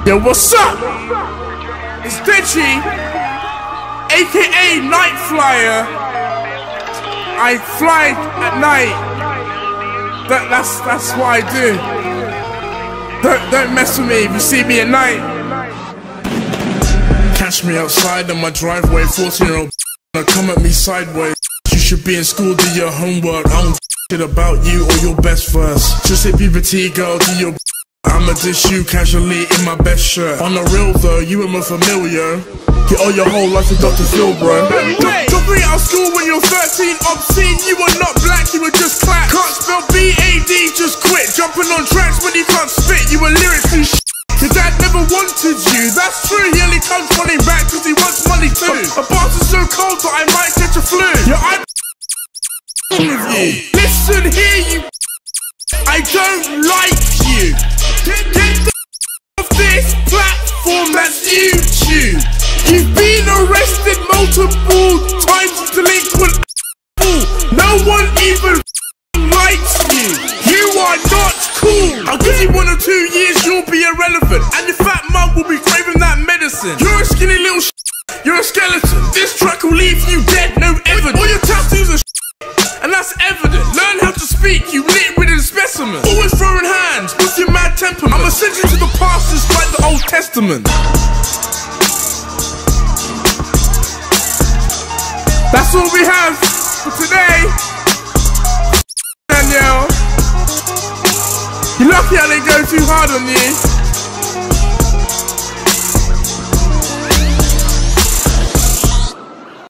Yo, what's up? It's DEJi, aka Night Flyer. I fly at night. That's what I do. Don't mess with me if you see me at night. Catch me outside in my driveway, 14-year-old come at me sideways. You should be in school, do your homework. I don't shit about you or your best first. Just hit puberty, girl, do your I'ma dish you casually in my best shirt. On the real though, you ain't more familiar. You owe your whole life to Dr. Phil, bro. Don't bring out of school when you're 13, obscene. You were not black, you were just clap. Can't spell B-A-D, just quit. Jumping on tracks when you can't spit. You were lyrically shit. Your dad never wanted you, that's true. He only comes running back cause he wants money too. A bastard's so cold that I might catch a flu. Yeah, I'm with you. Listen here, you I don't like you. Get the off this platform, that's YouTube. You've been arrested multiple times, delinquent. No one even likes you. You are not cool. I'll give you 1 or 2 years, you'll be irrelevant, and your fat mum will be craving that medicine. You're a skinny little you're a skeleton. This track will leave you dead, no evidence. All your tattoos are and that's evident. Learn how to speak, you lit-witted specimen. Always throwing hands, what's your mad temperament? I'ma send you to the past just like the Old Testament. That's all we have for today. Danielle, you're lucky I didn't go too hard on you.